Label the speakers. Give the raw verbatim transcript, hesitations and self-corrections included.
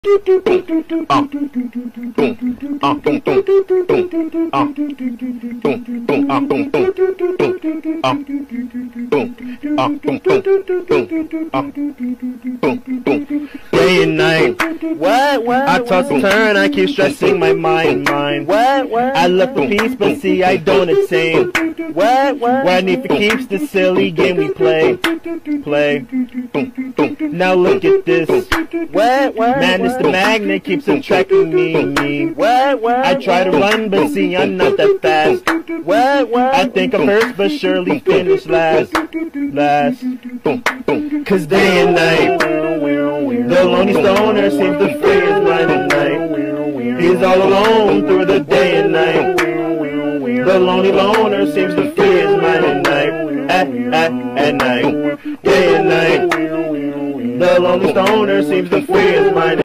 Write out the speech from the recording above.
Speaker 1: Day and night.
Speaker 2: What? What?
Speaker 1: I toss and turn, I keep stressing my mind, mind.
Speaker 2: What? What?
Speaker 1: I look for peace, but see I don't attain.
Speaker 2: What? What?
Speaker 1: What I need for keeps the silly game we play, play. Now look at this.
Speaker 2: What? What?
Speaker 1: Man, it's the magnet keeps attracting me, me.
Speaker 2: What? What?
Speaker 1: I try to run, but see I'm not that fast.
Speaker 2: What? What?
Speaker 1: I think I'm first, but surely finish last, last. Cause day and night, the lonely stoner seems to free his mind at night. He's all alone through the day and night. The lonely loner seems to free his mind at night, at, at, at night. Day and night, the lonely stoner seems to free his mind.